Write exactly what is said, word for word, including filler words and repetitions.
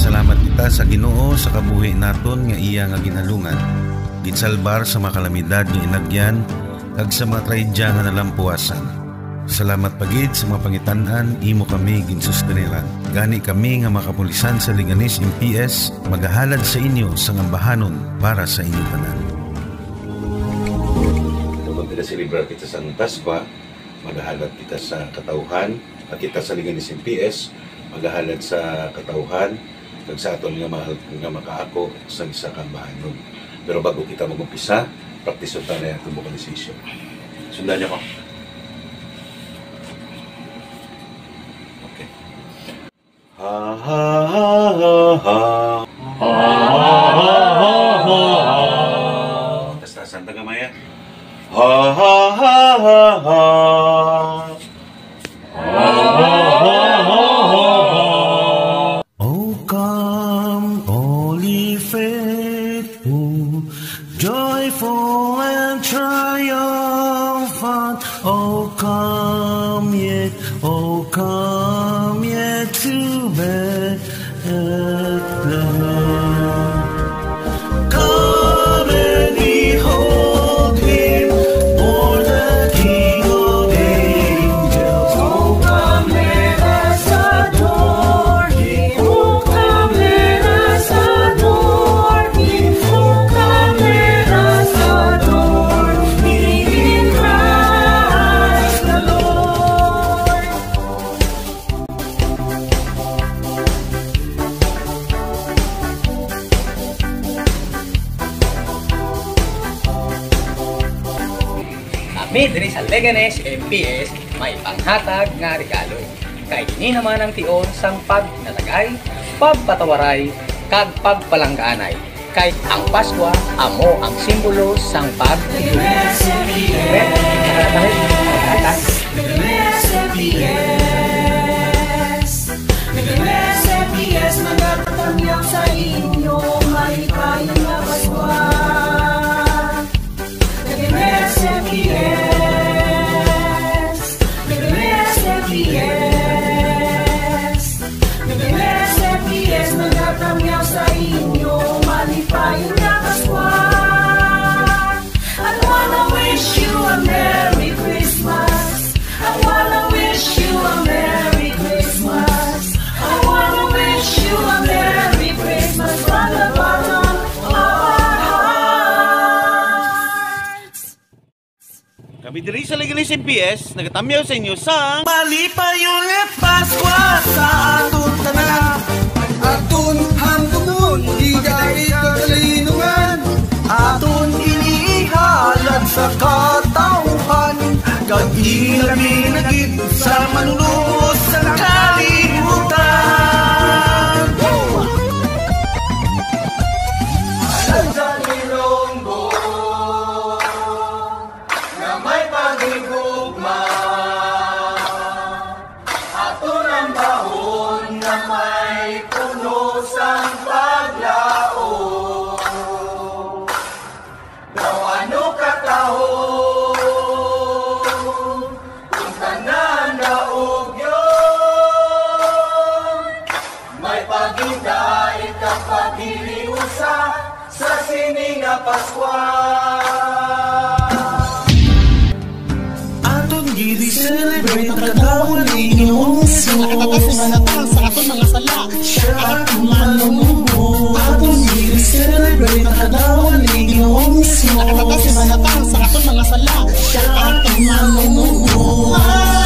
Nagapasalamat kita sa Ginoo sa kabuhi naton nga iya nga ginalungan. Gitsalbar sa mga kalamidad nga inagyan kag sa mga traidya nga nalampuasan. Salamat pagid sa mga pangitan-an imo kami ginsusteneran. Gani kami nga makapulisan sa Leganes M P S magahalad sa inyo sa ngambahanon para sa inyo tanan. Kung kita celebrar kita sa Pascua, magahalad kita sa katauhan, at kita sa Leganes M P S magahalad sa katauhan kag sa aton nga mahal nga makaako sa isa ka bahanon. Pero bago kita mag-umpisa, practice ta na yung vocalization. Sundan niyo ko. Okay. Ha ha ha ha ha. Ha ha ha ha ha. Basta santa gamaya. Ha ha ha ha ha. Oh, come, holy faithful, joyful and triumphant. Oh, come yet, oh, come yet to Bethlehem. Come and behold Him, born the King of angels. Oh, come, let us adore Him. Oh, come, let us adore Him. Oh, come, let us adore Him in Christ the Lord. Kami diri sa Leganes M P S may panghatag nga regalo. Kay ini naman ang tion sang pagnatagay, pagpatawaray, kag pagpalangganay. Kay ang Paskwa amo ang simbolo sang pagtigulang. Leganes M P S, Leganes M P S, magtatamyaw sa inyo, malikayang na Paskwa. Leganes M P S, Leganes M P S, Leganes M P S, magtatamyaw sa inyo, malikayang na Paskwa. I wanna wish you a Merry Christmas. I wanna wish you a Merry Christmas. I wanna wish you a Merry Christmas from the bottom of our hearts. Kami diri sa Leganes M P S nagatamyaw sa inyo sa Malipayon nga Paskwa sa aton tanan, aton handumon higay kagalinungan, aton inihalad sa katauhan, kag ilaminagid sa manunod sa kalibutan. Alam sa nilonggo na may pagigugma, aton ang bahon na may puno sang paglao. Daw ano katahon kung tanan daog yun, may paghinday kang paghiliusa sa sining nga Paskwa. Aton gidi celebrate ang katawan ni Ginoo sa aton mga sala. Siya ang manumubo. Aton gidi celebrate ang katawan ni Ginoo sa aton mga sala. Siya ang manumubo.